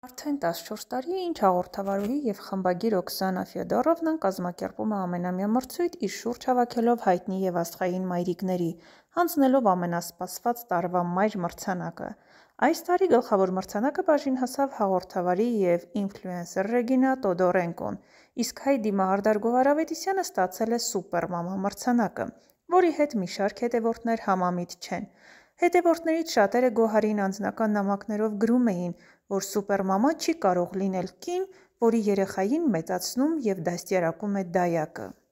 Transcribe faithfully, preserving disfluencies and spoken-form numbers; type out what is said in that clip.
Արդեն տասնչորս տարի է, ինչ հաղորդավարուհի և խմբագիր Օքսանա Ֆյոդորովնան կազմակերպում է ամենամյա մրցույթ՝ իր շուրջ հավաքելով հայտնի և աստղային մայրիկների, հանձնելով ամենասպասված տարվա մայր մրցանակը։ Այս տարի գլխավոր մրցանակը բաժին հասավ հաղորդավարի և ինֆլուենսեր Ռեգինա Տոդորենկոն, իսկ հայ դիմահարդար Գոհար Ավետիսյանը ստացել է «Սուպեր մամա» մրցանակը, որի հետ մի շարք հետևորդներ համամիտ չեն։ Հետևորդներից շատերը Գոհարին անձնական նամակներով գրում էին, որ «Սուպեր մամա» չի կարող լինել կին, որի երեխային մեծացնում և դաստիարակում է դայակը։